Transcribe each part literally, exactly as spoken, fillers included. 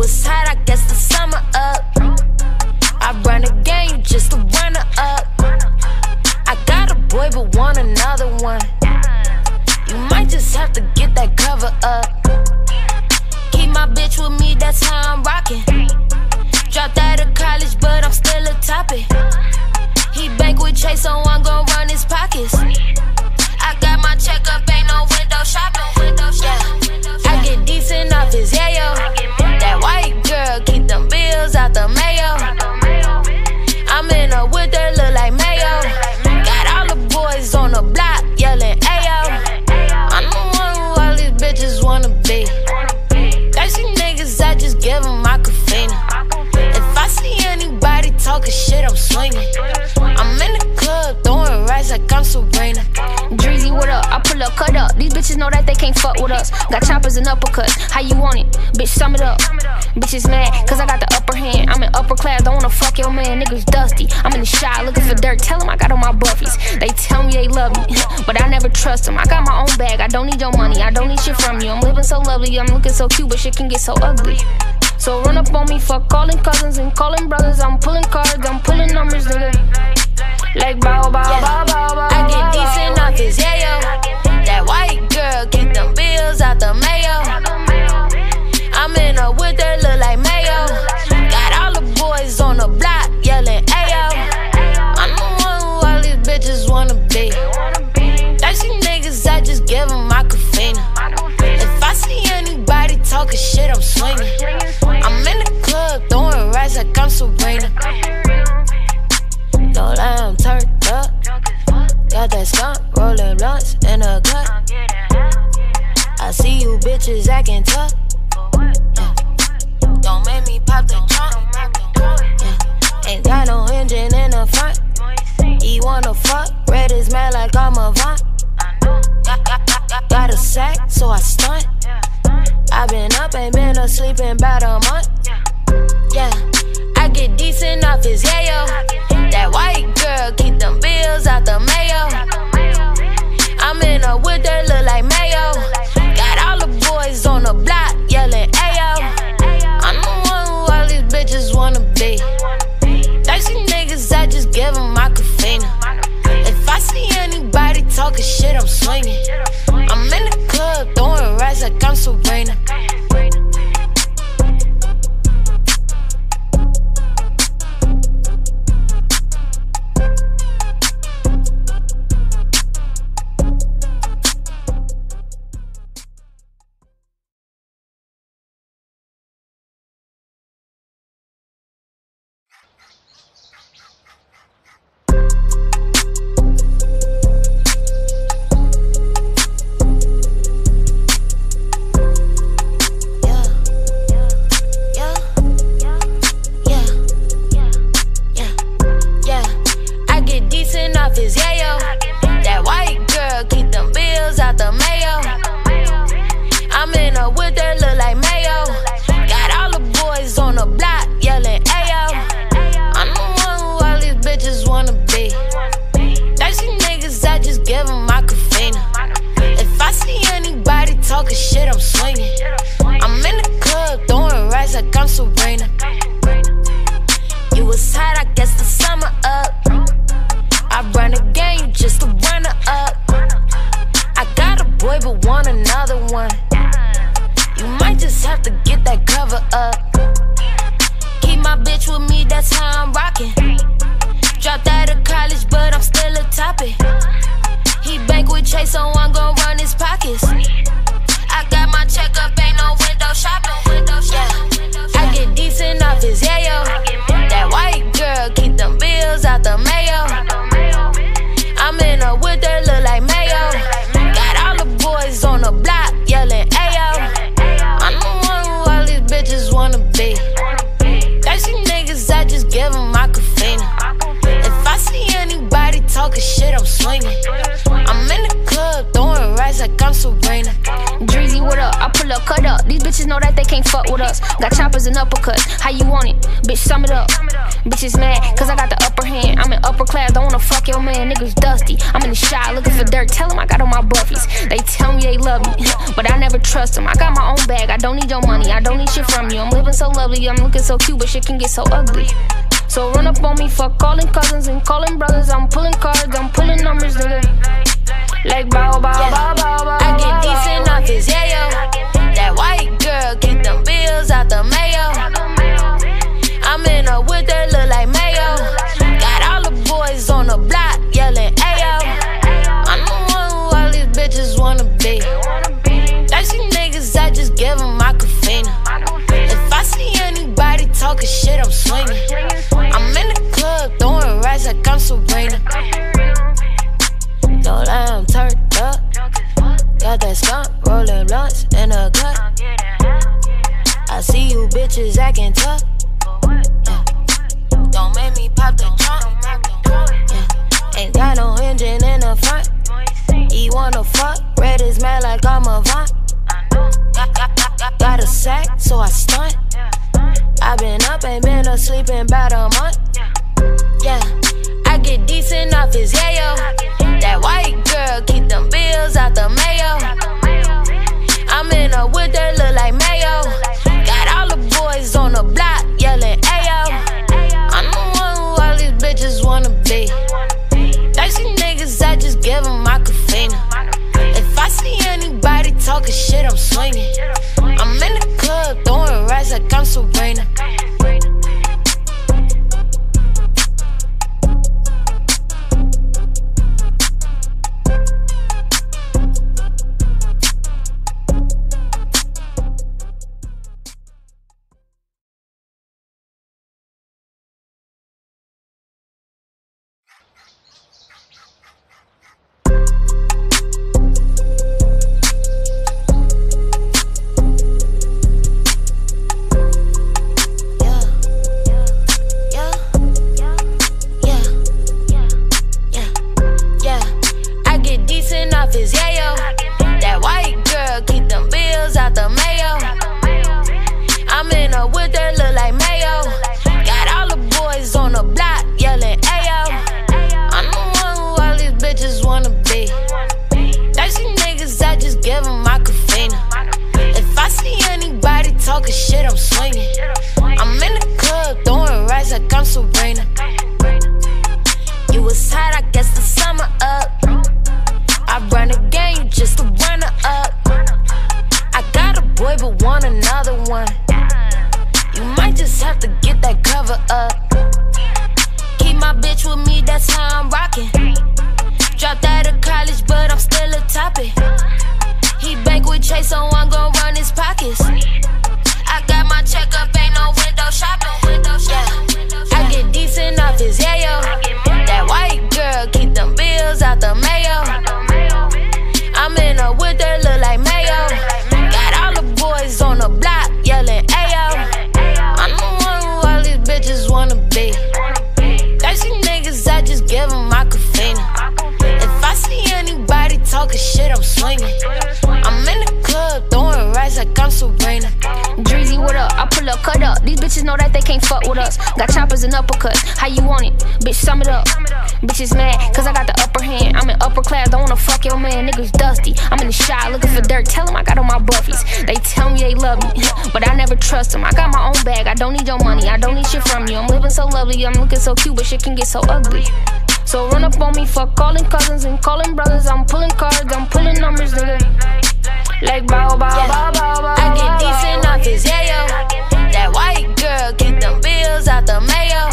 was hot, I guess the summer up. I run the game just to run her up. I got a boy but want another one. You might just have to get that cover up. Keep my bitch with me, that's how I'm rockin'. Dropped out of college, but I'm still a topic. He bank with Chase, so I'm gon' run his pockets. I got my check up, ain't no window shopping. Yeah, I get decent off his yayo. That white girl keep them bills out the mayo. I'm in her with her, look like mayo. Got all the boys on the block yelling ayo. I'm the one who all these bitches wanna be. Thirsty niggas, I just give them Aquafina. If I see anybody talking shit, I'm swinging. I'm in the club throwing rice like I'm Sabrina. Dreezy, what up? I pull up, cut up. These bitches know that they can't fuck with us. Got choppers and uppercuts. How you want it? Bitch, sum it up. Bitches mad, cause I got the upper hand. I'm in upper class, don't wanna fuck your man. Niggas dusty. I'm in the shop looking for dirt. Tell them I got on my buffies. They tell me they love me, but I never trust them. I got my own bag, I don't need your money. I don't need shit from you. I'm living so lovely, I'm looking so cute, but shit can get so ugly. So run up on me, fuck calling cousins and calling brothers. I'm pulling cards, I'm pulling numbers, nigga. Like bow, bow, Yeah. bow, bow, bow. I get decent off his yayo. That white girl keep them bills out the mayo. I'm in her with her, look like mayo. Got all the boys on the block yelling ayo. I'm the one who all these bitches wanna be. Thirsty niggas, I just give them Aquafina. If I see anybody talking shit, I'm swinging. I'm in the club throwing rice like I'm Sabrina. Don't lie, I'm turned up. Got that skunk, rolling blunts in a cut. I see you bitches acting tough. Yeah. Don't make me pop the trunk. Yeah. Ain't got no engine in the front. He wanna fuck, red is mad like I'm a vaunt. Got, got, got, got, got a sack, so I stunt. I been up, ain't been asleep in about a month. Yeah, I get decent off his yayo. That white girl keep them bills out the mayo. I'm in her with her, look like mayo. Got all the boys on the block yelling ayo. I'm the one who all these bitches wanna be. Thirsty niggas, I just give them Aquafina. If I see anybody talking shit, I'm swinging. I'm in the club throwing rice like I'm Sabrina. Dreezy, what up? I pull pull up, cut up. These bitches know that they can't fuck with us. Got choppers and uppercuts, how you want it? Bitch, sum it up. Bitches mad, cause I got the upper hand. I'm in upper class, don't wanna fuck your man. Niggas dusty, I'm in the shot looking for dirt. Tell them I got on my buffies. They tell me they love me, but I never trust them. I got my own bag, I don't need your money, I don't need shit from you. I'm living so lovely, I'm looking so cute, but shit can get so ugly. So run up on me, fuck calling cousins and calling brothers. I'm pulling cards, I'm pulling numbers, nigga. Like bow, bow, yeah. bow, bow, bow. I get decent off his yayo. That white girl keep them bills out the mayo. I'm in her with that look like mayo. Got all the boys on the block yelling ayo. I'm the one who all these bitches wanna be. Thirsty niggas, I just give them Aquafina. If I see anybody talking shit, I'm swinging. I'm in the club throwing racks like I'm Sabrina. Don't lie, I'm turned up. Got that skunk, rolling blunts in a cut. I see you bitches acting tough. Yeah. Don't make me pop the trunk. Yeah. Ain't got no engine in the front. He wanna fuck, red is mad like I'm a vaunt. Got, got, got, got, got a sack, so I stunt. I been up, ain't been asleep in about a month. Yeah, I get decent off his yayo. That white girl keep them bills out the mayo. I'm in her with that look like mayo. Got all the boys on the block yelling ayo. I'm the one who all these bitches wanna be. Thirsty niggas, I just give them Aquafina. If I see anybody talking shit, I'm swinging. I'm in the club throwing racks like I'm Sabrina. Got choppers and uppercuts, how you want it? Bitch, sum it up. Bitches mad, cause I got the upper hand. I'm in upper class, don't wanna fuck your man. Niggas dusty, I'm in the shot looking for dirt. Tell them I got on my buffies. They tell me they love me, but I never trust them. I got my own bag, I don't need your money, I don't need shit from you. I'm living so lovely, I'm looking so cute, but shit can get so ugly. So run up on me, fuck calling cousins and calling brothers. I'm pulling cards, I'm pulling numbers, nigga. Like bow, bow, yeah. bow, bow, bow. I get decent off his yayo. That white girl keep them bills out the mayo.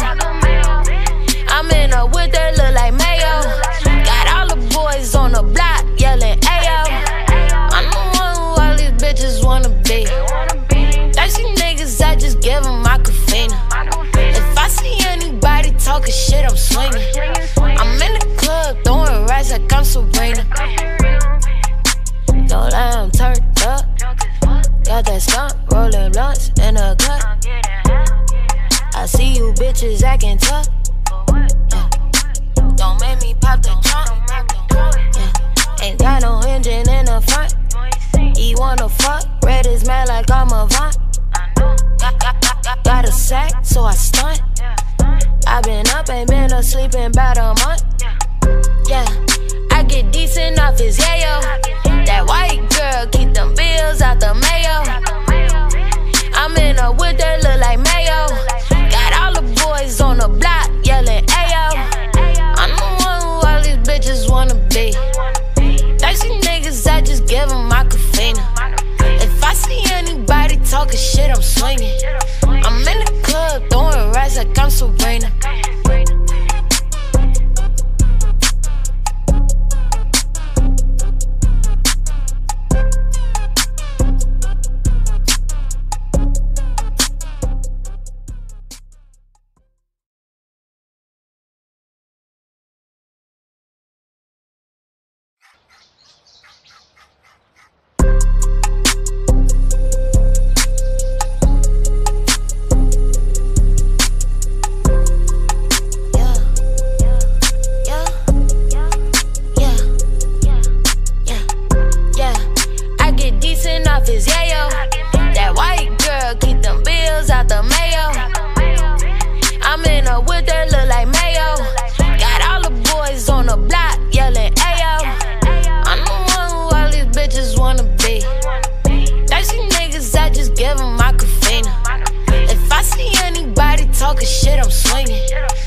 I'm in her with that look like mayo. Got all the boys on the block yelling ayo. I'm the one who all these bitches wanna be. Thirsty niggas, I just give them Aquafina. If I see anybody talking shit, I'm swinging. I'm in the club throwing racks like I'm Sabrina. Don't lie, I'm turned up. Got that skunk, rolling blunts in a cut. I see you bitches acting tough. Yeah. Don't make me pop the trunk. Yeah. Ain't got no engine in the front. He wanna fuck, red is I been up, ain't been asleep in about a month. Yeah, I get decent off his yayo. That white girl keep them bills out the mayo. I'm in a whip that look like mayo. Got all the boys on the block yelling ayo. I'm the one who all these bitches wanna be. Thirsty niggas, I just give them my caffeine. If I see anybody talking shit, I'm swinging. I'm in the club throwing racks like I'm Serena. Give them my caffeine. If I see anybody talking shit, I'm swinging.